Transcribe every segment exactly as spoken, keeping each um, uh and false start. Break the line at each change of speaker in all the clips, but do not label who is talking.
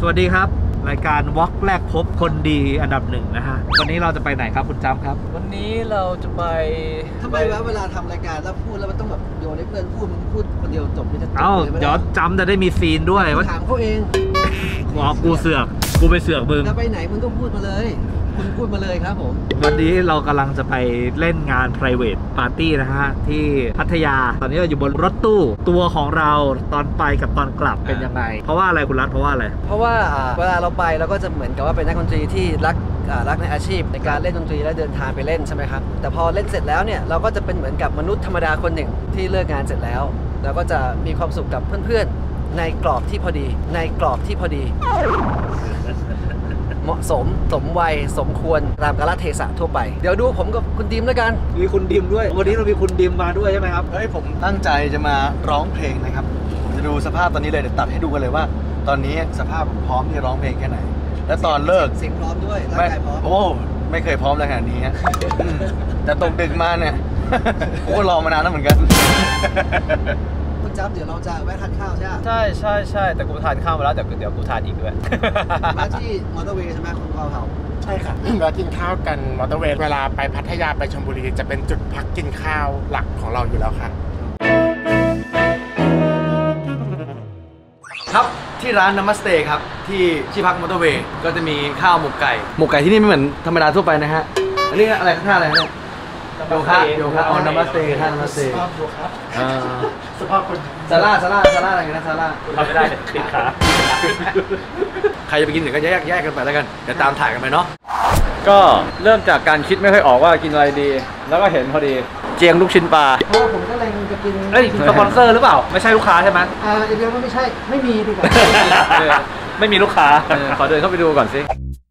สวัสดีครับรายการวอล์กแรกพบคนดีอันดับหนึ่งนะฮะวันนี้เราจะไปไหนครับคุณจำครับ
วันนี้เราจะไป
ทำไมวะเวลาทำรายการแล้วพูดแล้วมันต้องแบบโยนให้เพื่อนพูดมึงพูดคนเดียวจบไม่จะจบเลยไม่ได้เอ้า
เดี๋ยวจำจะได้มีซีนด้วย
ว่าถามเขาเอง
อ๋อกูเสือกกูไปเสือกมึง
จะไปไหนมึงก็พูดมาเลยคุณพูดมาเลยครับผม
วันนี้เรากำลังจะไปเล่นงาน private party นะฮะที่พัทยาตอนนี้เราอยู่บนรถตู้ตัวของเราตอนไปกับตอนกลับเป็นยังไงเพราะว่าอะไรคุณรัฐเพราะว่าอะไร
เพราะว่าเวลาเราไปเราก็จะเหมือนกับว่าเป็นนักดนตรีที่รักรักในอาชีพในการเล่นดนตรีและเดินทางไปเล่นใช่ไหมครับแต่พอเล่นเสร็จแล้วเนี่ยเราก็จะเป็นเหมือนกับมนุษย์ธรรมดาคนหนึ่งที่เลิกงานเสร็จแล้วเราก็จะมีความสุขกับเพื่อนๆในกรอบที่พอดีในกรอบที่พอดีเหมาะสมสมวัยสมควรตามกาลเทศะทั่วไปเดี๋ยวดูผมกับคุณดิมด้วยกัน
มีคุณดิมด้วยวันนี้เรามีคุณดิมมาด้วยใช่ไหมครับ
เฮ้ยผมตั้งใจจะมาร้องเพลงนะครับผมจะดูสภาพตอนนี้เลยเดี๋ยวตัดให้ดูกันเลยว่าตอนนี้สภาพผมพร้อมที่จะร้องเพลงแค่ไหนและตอนเลิก
เสียงพร้อมด้วยร่างกายพร้อม
โอ้ไม่เคยพร้อมขนาดนี้ฮะแต่ตกดึกมาเนี่ยโอ้รอมานานแล้วเหมือนกัน
คุณจ๊บเดี๋ยวเราจะแวะทานข้าวใช่ไหม
ใช่ใช่ใช่แต่กูทานข้าวมาแล้วแต่เดี๋ยวกูทานอีกด้วย
มาที่มอเตอร์เวย์ใช่ไหมคุณพ่อเขา
ใช่ค่ะเรากินข้าวกันมอเตอร์เวย์เวลาไปพัทยาไปชลบุรีจะเป็นจุดพักกินข้าวหลักของเราอยู่แล้วค่ะ
ครับที่ร้านนามัสเตครับที่ที่พักมอเตอร์เวย์ก็จะมีข้าวหมกไก่หมกไก่ที่นี่ไม่เหมือนธรรมดาทั่วไปนะฮะอันนี้อะไรท่าอะไรเนี่ยโยคะโยคะอ๋อนามัสเตท่านามัสเต
สภาพโยคะสภาพคน
ซาร่าซาร่าซาร่าอะไรกันนะซาร่า
ทำไม่ได้ติดขา
ใครจะไปกินเดี๋ยวก็แยกแยกกันไปแล้วกันเดี๋ยวตามถ่ายกันไปเนาะก็เริ่มจากการคิดไม่ค่อยออกว่ากินอะไรดีแล้วก็เห็นพอดีเจียงลูกชิ้นปลา
เพราะผมก็เลยจะกิน
เอ้ยสปอนเซอร์หรือเปล่าไม่ใช่ลูกค้าใช่ไหม
อ่าเดี๋ยวไม่ใช่ไม่มีดีกว่า
ไม่มีลูกค้า
ขอเดินเข้าไปดูก่อนสิ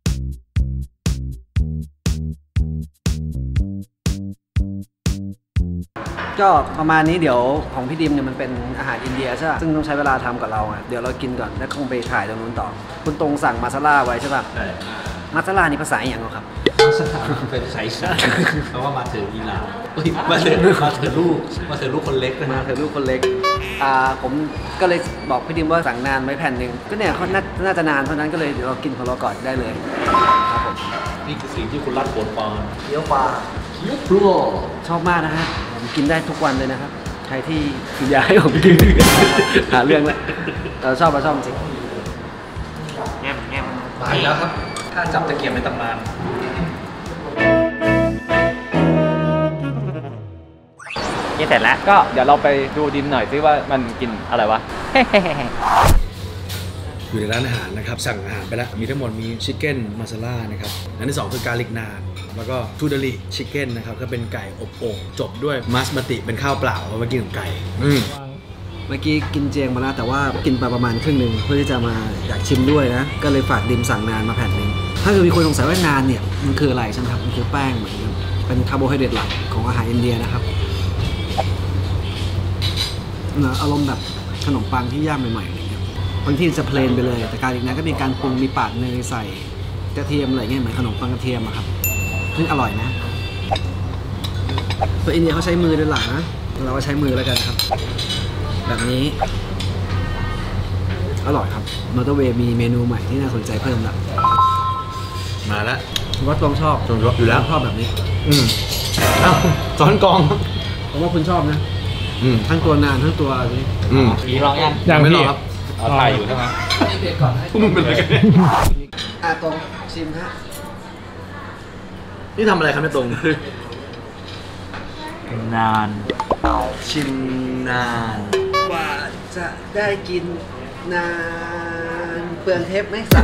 ก็ประมาณนี้เดี๋ยวของพี่ดิมเนี่ยมันเป็นอาหารอินเดียใช่ป่ะซึ่งต้องใช้เวลาทำกับเราอ่ะเดี๋ยวเรากินก่อนแล้วคงไปถ่ายตรงนู้นต่อคุณตรงสั่งมาซาล่าไว้ใช่ป่ะใช่มาซาล่านี่ภาษาอย่างไรครับ
เป็นภาษาอีสานเพราะว่ามาเถออีหลามาเถอมาเถอลูกมาเถอลูกคนเล็ก
มาเถอลูกคนเล็กอ่าผมก็เลยบอกพี่ดิมว่าสั่งนานไว้แผ่นหนึ่งก็เนี่ยเขาน่าจะนานเพราะนั้นก็เลยเดี๋ยวเรากินของเราก่อนได้เลยครับผม
นี่คือสิ่งที่คุณรัดโผล่ปอน
เกี๊ยวปลา
เกี๊ยวปลา
ชอบมากนะฮะผมกินได้ทุกวันเลยนะครับใครที่อยากให้ผมกินหาเรื่องแล้วเราชอบเราชอบจริง
แง่มแง่มมาแล้วครับถ้าจับตะเกียบในตำนานนี่เสร็จแล้วก็เดี๋ยวเราไปดูดินหน่อยซิว่ามันกินอะไรวะ
อยู่ในร้านอาหารนะครับสั่งอาหารไปแล้วมีทั้งหมดมีชิคเก้นมาซาล่านะครับอันที่สองคือการลิกนานแล้วก็ทูดาริชิคเก้นนะครับก็เป็นไก่อบโอ่งจบด้วยมัสมาติเป็นข้าวเปล่าเอามากินกับไก่อืม
เมื่อกี้กินเจงมาแล้วแต่ว่ากินไปประมาณครึ่งหนึ่งเพื่อที่จะมาอยากชิมด้วยนะก็เลยฝากดิมสั่งนานมาแผ่นหนึ่งถ้าเกิดมีคนสงสัยว่านานเนี่ยมันคืออะไรใช่ไหมครับมันคือแป้งเหมือนกันเป็นคาร์โบไฮเดรตหลักของอาหารอินเดียนะครับอารมณ์แบบขนมปังที่ย่างใหม่ๆบางที่จะเพลนไปเลยแต่การอีกนั้นก็มีการปรุงมีปาดเนยใส่กระเทียมอะไรเงี้ยเหมือนขนมปังกระเทียมอะครับซึ่งอร่อยนะตัวอินเดียเขาใช้มือเป็นหลักนะเราก็ใช้มือแล้วกันครับแบบนี้อร่อยครับมอเตอร์เวย์มีเมนูใหม่ที่น่าสนใจเพิ่มละ
มาแล้ว
ว่าตรงชอบ
ตรงอยู่แล้ว
ชอบแบบนี้
อืมอ้าวซ้อนกอง
ผมว่าคุณชอบนะทั้งตัวนานทั้งตัวนี้
ผีร้องยัง
ยังไม่รอครับ
เอาถ่ายอยู่ใช่ไหม
เด็กก่อน
พวกมึงเป็นอะไรกัน
อ่ะตรงชิมฮะ
นี่ทำอะไรครับเนี่ยตรง
นาน
ชิมนาน
กว่าจะได้กินนานเปลืองเทปไหมสัก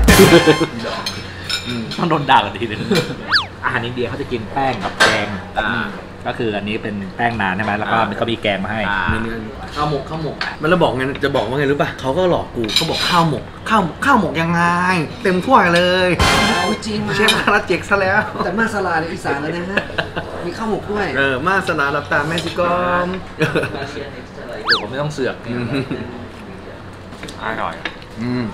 ต้องโดนด่ากันทีนึงอาหารอินเดียเขาจะกินแป้งกับแกงก็คืออันนี้เป็นแป้งนานใช่ไหมแล้วก็มันก็มีแกงมาให้
ข้าวหมกข้าวหมกมันเราบอกไงจะบอกว่าไงรู้ป่ะเขาก็หลอกกูเขาบอกข้าวหมกข้าวข้าวหมกยังไงเต็มถ้วยเลย
เอาจริง
เชฟคาราเจกซะแล้ว
แต่มาสลาในอีสานแล้วนะฮะมีข้าวหมกด้วย
เออมาสลาลับตาแม่ซิกอม
ผมไม่ต้องเสือกอร่อย
อืม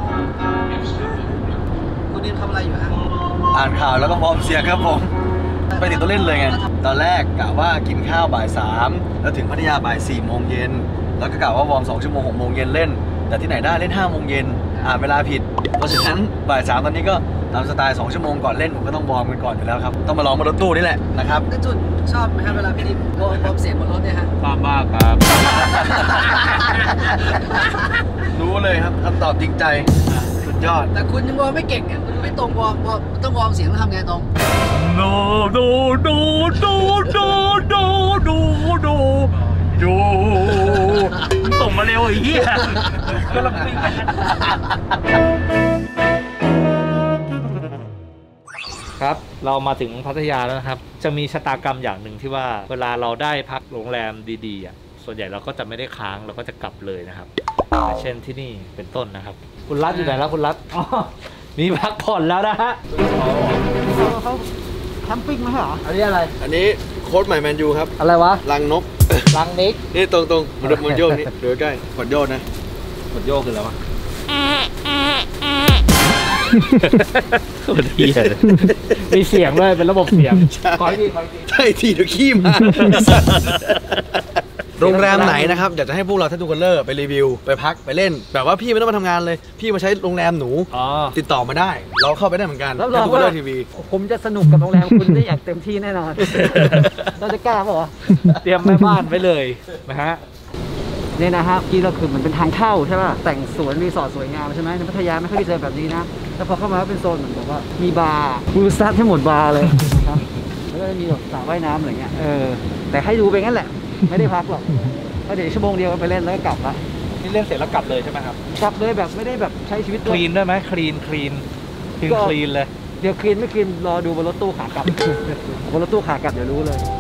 คุณดิมทำอะไรอยู่ฮะ
อ่านข่าวแล้วก็พร้อมเสียงครับผมไปติดตัวเล่นเลยไงตอนแรกกะว่ากินข้าวบ่ายสามแล้วถึงพัทยาบ่ายสี่โมงเย็นแล้วก็กะว่าวอร์มสองชั่วโมงหกโมงเย็นเล่นแต่ที่ไหนได้เล่นห้าโมงเย็นอ่านเวลาผิดเพราะฉะนั้นบ่ายสามตอนนี้ก็ตามสไตล์สองชั่วโมงก่อนเล่นผมก็ต้องวอร์มกันก่อนอยู่แล้วครับต้องมาลองบนรถตู้นี่แหละนะครับ
นั่นจุดชอบไหมครับเวลาพี่ดิมวอร์มเสียงบนรถเนี่ยฮะ
ชอบมากครับ
รู้เลยครับคำตอบจริงใจสุดยอด
แต่คุณยังวอร์มไม่เก่งเนี่ยคุณไม่ตรงวอร์มวอร์มต้องวอร์มเสียงแล้วทำไงตรง
no no no no no no no no ดูส่งมาเร็วไอ้เหี้ยก็ลำซิ่งครับเรามาถึงพัทยาแล้วนะครับ จะมีชะตากรรมอย่างหนึ่งที่ว่าเวลาเราได้พักโรงแรมดีๆอ่ะส่วนใหญ่เราก็จะไม่ได้ค้างเราก็จะกลับเลยนะครับเช่นที่นี่เป็นต้นนะครับคุณรัฐอยู่ไหนแล้วคุณรัฐอ๋อมีพักผ่อนแล้วนะฮะ
เขาแคมปิ้งมาเหรออันนี้อะไร
อันนี้โค้ดใหม่แมนยูครับ
อะไรวะ
ลังนก
ลังนิก
นี่ตรงๆมันมันโยกนี่เดี๋ยวใกล้กดโยกนะ
กดโยกคืออะไรวะมีเสียงด้วยเป็นระบบเสียงขออีกทีขออีกที
ใช่ทีเดี๋ยวขี้มาโรงแรมไหนนะครับอยากจะให้พวกเราท่านทูคัลเลอร์ไปรีวิวไปพักไปเล่นแบบว่าพี่ไม่ต้องมาทำงานเลยพี่มาใช้โรงแรมหนูติดต่อมาได้เราเข้าไปได้เหมือนกันท่านทูคัลเลอร์ทีวี
ผมจะสนุกกับโรงแรมคุณได้อย่างเต็มที่แน่นอนเราจะกล้าเปล่าวะ
เตรียมแม่บ้านไว้เลยนะฮะ
เนี่ยนะฮะกี้เราคือเหมือนเป็นทางเข้าใช่ป่ะแต่งสวนรีสอร์ทสวยงามใช่ไหมในพัทยาไม่ค่อยเจอแบบนี้นะแล้วพอเข้ามาเป็นโซนเหมือนแบบว่ามีบาร์ฟูลสตาร์ทให้หมดบาร์เลยนะครับแล้วก็มีแบบสระว่ายน้ำอะไรเงี้ยเออแต่ให้ดูไปงั้นแหละไม่ได้พักหรอกก็เดี๋ยวชั่วโมงเดียวไปเล่นแล้วก็กลับละ
นี่เล่นเสร็จแล้วกลับเลยใช่ไหมครับ
กลับเลยแบบไม่ได้แบบใช้ชีวิต
คลีนด้วยไหมคลีนคลีนคลีนคลีนเลย
เดี๋ยวคลีนไม่คลีนรอดูบนรถตู้ขากลับบนรถตู้ขากลับเดี๋ยวรู้เลย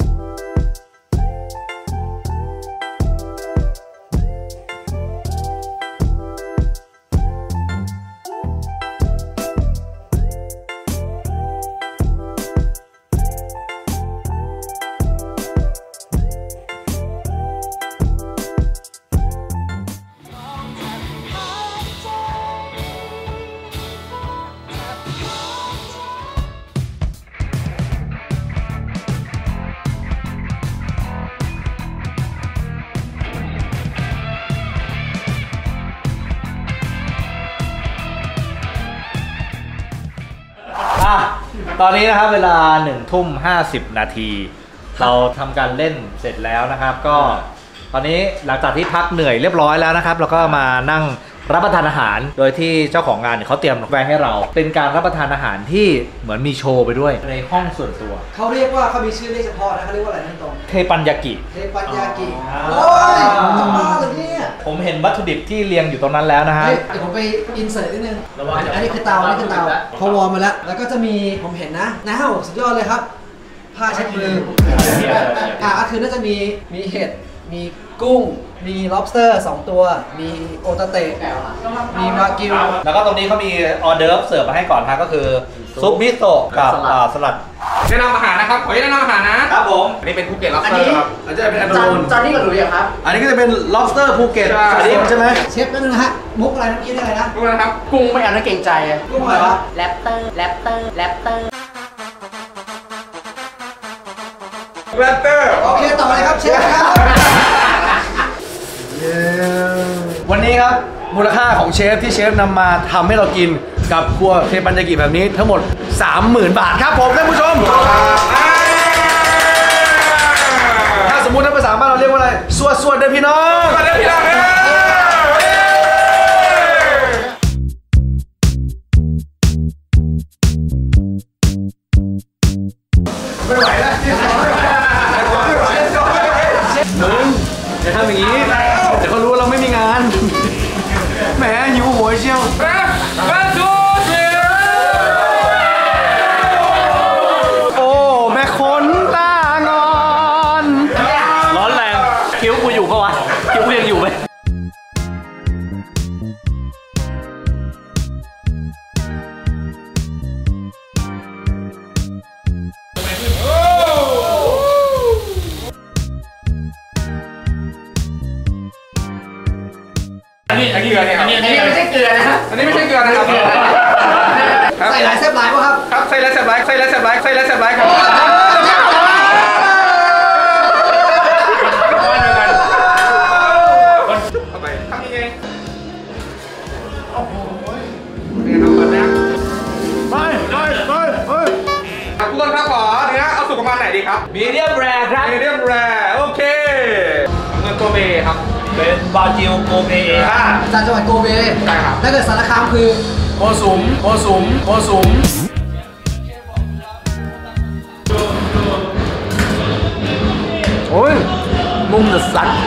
ตอนนี้นะครับเวลาหนึ่งทุ่มห้าสิบนาทีเราทำการเล่นเสร็จแล้วนะครับก็ตอนนี้หลังจากที่พักเหนื่อยเรียบร้อยแล้วนะครับเราก็มานั่งรับประทานอาหารโดยที่เจ้าของงานเขาเตรียมไว้ให้เราเป็นการรับประทานอาหารที่เหมือนมีโชว์ไปด้วยในห้องส่วนตัว
เขาเรียกว่าเขามีชื่อเรียกเฉพาะนะเขาเรียกว่าอะไรนั่นตรง
เทปัญญากิ
เทปัญญากิโอ้ยจะบ้าเลยเนี่ย
ผมเห็นวัตถุดิบที่เรียงอยู่ตรงนั้นแล้วนะฮะ
เดี๋ยวผมไปอินเสิร์ตนิดนึงอันนี้คือเตาอันนี้คือเตาพอวอร์มมาแล้วแล้วก็จะมีผมเห็นนะน้าวสุดยอดเลยครับผ้าเช็ดมืออ่ะก็คือน่าจะมีมีเห็ดมีกุ้งมี lobster สองตัวมีโอตาเตะมีวากิว
แล้วก็ตรงนี้เขามีออเดิร์ฟเสิร์ฟมาให้ก่อนนะก็คือซุปมิโซะกับสลัด
แนะนำอาหารนะครับขอแนะนำอาหารนะครับผมอันนี้เป็นภูเก็ต lobster ครับ
อันนี้จะเป็นอันโดน
จานนี้กับหลุยส์ครับ
อันนี้ก็จะเป็น lobster ภูเก็ตใช่ไหม
เชฟนั่นนะฮะมุกอะไรน้ำกี้นี่อะไรนะ
มุกอะไรครับกุ้งไม่เอาน้ำเกรงใจ
กุ้งอะไรวะ
แรปเตอร์แรปเตอร์แรปเตอร์
แรปเตอร์
โอเคต่อเลยครับเชฟครับ
วันนี้ครับมูลค่าของเชฟที่เชฟนำมาทำให้เรากินกับครัวเทปัญญากิแบบนี้ทั้งหมด สามหมื่น บาทครับผมท่านผู้ชมถ้าสมมุติถ้าภาษาบ้านเราเรียกว่าอะไรสวดสวดเด้อพี่น้องสวดเด้อพี่น้องไม่ไหวแล้วมึงอย่าทำอย่างนี้เดี๋ยวเขารู้ว่าเราไม่มีงานแหมหิวโหยเชียวโอ้แม่คนตางอน
ร้อนแรงคิ้วกูอยู่ปะวะคิ้วกูยังอยู่ไหม
อันนี้อันนี้เกลือเนี่ยครับ
อันนี้ไม่ใช่เกลือนะ
อันนี้ไม่ใช่เกลือนะครับ
ใส่หลายแซ่บหลายป่ะครับ
ครับใส่
ค่อยแล้วแซบไลค์ค่อยแล้วแซบไลค์ค่อยแล้วแซบไลค์ครับเข้าไปทำยังไงโอ้โหเนี่ยครับตอนนี้ไปไปไปไปทุกคนครับขอเนื้อเอาสุกประมาณไหนดีครับมีเดียมแรร์ครับมีเดียมแรร์โอเคเงินโกเบครับเป็นบาจิลโกเบอ่า
จากจังหวัดโกเบ
ใช่ครับ
ถ้าเกิดสารคามคือ
โกสุมโกสุมโกสุมโอ้ยมุมเดอะซัน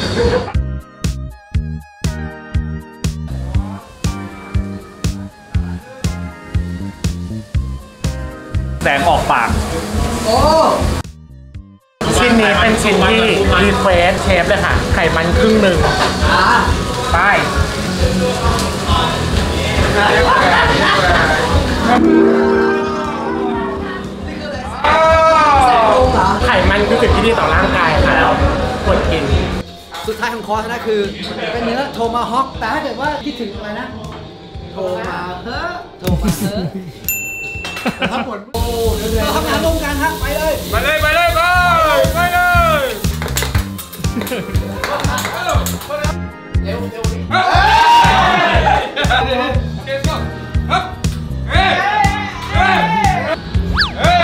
แสงออกปาก
โอ้
ชิ้นนี้เป็นชิ้นที่รีเควสเชฟเลยค่ะไขมันครึ่งหนึ่งไปไขมันคือสิ่งที่ดีต่อร่างกายค่ะแล้วควรกิน
สุดท้ายของคอร์สนะคือเป็นเนื้อโทมาฮอกแต่ถ้าเกิดว่าคิดถึงอะไรนะโทมาเฮ้อโทมาเฮ้อครับผมโอ้เดี๋ยวเราทำงานร่วมกันครับไปเลย
ไปเลยไปเลยไปไปเลย
เร็วเร็วดิ
โอเคก็ฮึบเฮ้ยเฮ้ยเฮ้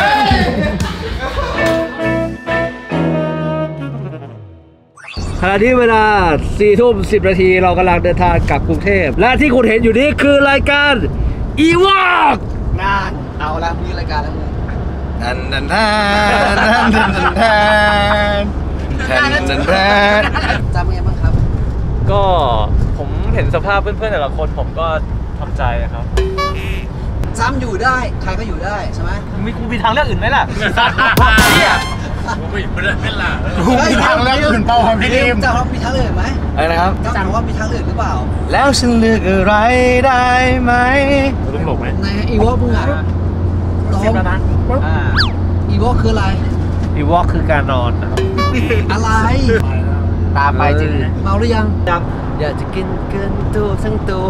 ยขณะที่เวลาสี่ทุ่มสิบนาทีเรากำลังเดินทางกลับกรุงเทพและที่คุณเห็นอยู่นี้คือรายการอีวอก
งานเอาละมีรายการแล้วมึง
ทันทันทันทันทันทันทันทันทัน
จำยังไงบ้างครับ
ก็ผมเห็นสภาพเพื่อนๆแต่ละคนผมก็ทำใจครับ
จำอยู่ได้ใครก็อยู่ได้ใช่ไหม
มีกูมีทางเลือกอื่นไหมล่ะสัตว์เนี่ย
กูไม่อยู่ได้ไม่ล่ะ
กูมีทางเลือกอื่นเปล่าพี่ดิมจะมีทางเลือกอื่นไหม
อะไรนะครับ
จำว่ามีทางเลือกหรือเปล่า
แล้วฉันเลือกอะไรได้ไหม
ต้องหลบไหม
ในอีวอล์กมึงอ่ะร้องนะอีวอล์กคืออะไร
อีวอล์กคือการนอนนะครับ
อะไรตาไปจริงเมาหรือยังยังอยากจะกินเกินตัวทั้งตัว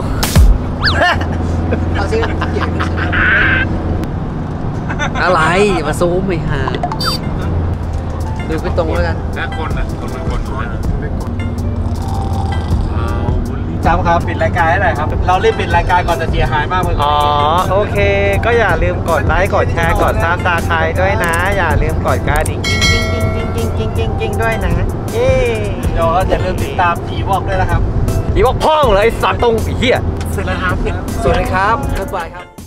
เอาสิอะไรมาซูมไปหาดูไปตรงแล้วกัน
แล้วคนอ่ะคนมันคนคน
จำครับปิดรายการให้หน่อยครับเรารีบปิดรายการก่อนจะเสียหายมากเลยอ๋อโอเคก็อย่าลืมกดไลค์กดแชร์กดซับสไครบ์ด้วยนะอย่าลืมกดกระดิ่งกิ้งกิ้งกิ้งกิ้งกิ้งกิ้งกิ้งด้วยนะเย้เดี๋ยวอย่าลืมติดตามอีวอกด้วยนะครับอีวอกพ่องเลยไอ้สัตว์ตรงเหี้ย
สวัสดีครับ
สวัสดีครับบ๊ายบายครับ